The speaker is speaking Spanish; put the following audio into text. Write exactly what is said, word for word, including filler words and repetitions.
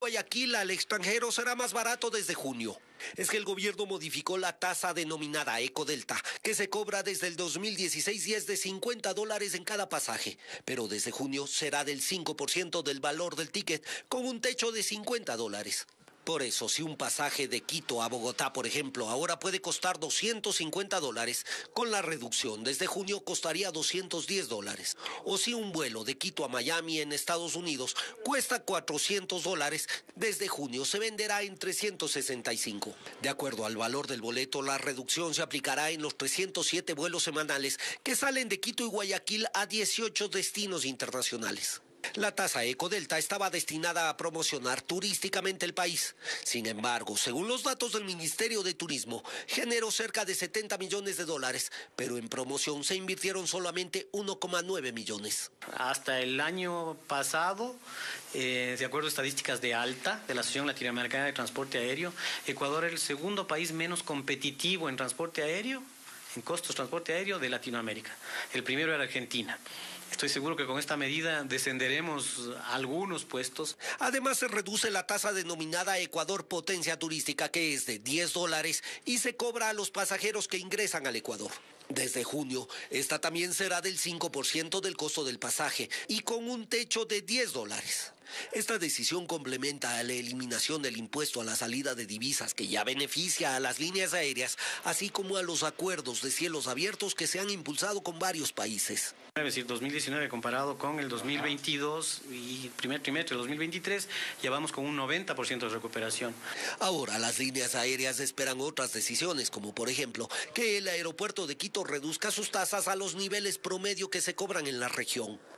Quito-Guayaquil al extranjero será más barato desde junio. Es que el gobierno modificó la tasa denominada Ecodelta, que se cobra desde el dos mil dieciséis y es de cincuenta dólares en cada pasaje, pero desde junio será del cinco por ciento del valor del ticket, con un techo de cincuenta dólares. Por eso, si un pasaje de Quito a Bogotá, por ejemplo, ahora puede costar doscientos cincuenta dólares, con la reducción desde junio costaría doscientos diez dólares. O si un vuelo de Quito a Miami en Estados Unidos cuesta cuatrocientos dólares, desde junio se venderá en trescientos sesenta y cinco. De acuerdo al valor del boleto, la reducción se aplicará en los trescientos siete vuelos semanales que salen de Quito y Guayaquil a dieciocho destinos internacionales. La tasa Ecodelta estaba destinada a promocionar turísticamente el país. Sin embargo, según los datos del Ministerio de Turismo, generó cerca de setenta millones de dólares, pero en promoción se invirtieron solamente uno coma nueve millones. Hasta el año pasado, eh, de acuerdo a estadísticas de ALTA, de la Asociación Latinoamericana de Transporte Aéreo, Ecuador era el segundo país menos competitivo en transporte aéreo, en costos de transporte aéreo de Latinoamérica. El primero era Argentina. Estoy seguro que con esta medida descenderemos algunos puestos. Además, se reduce la tasa denominada Ecuador Potencia Turística, que es de diez dólares, y se cobra a los pasajeros que ingresan al Ecuador. Desde junio, esta también será del cinco por ciento del costo del pasaje y con un techo de diez dólares. Esta decisión complementa a la eliminación del impuesto a la salida de divisas que ya beneficia a las líneas aéreas, así como a los acuerdos de cielos abiertos que se han impulsado con varios países. Es decir, dos mil diecinueve comparado con el dos mil veintidós y primer trimestre de dos mil veintitrés, ya vamos con un noventa por ciento de recuperación. Ahora las líneas aéreas esperan otras decisiones, como por ejemplo que el aeropuerto de Quito reduzca sus tasas a los niveles promedio que se cobran en la región.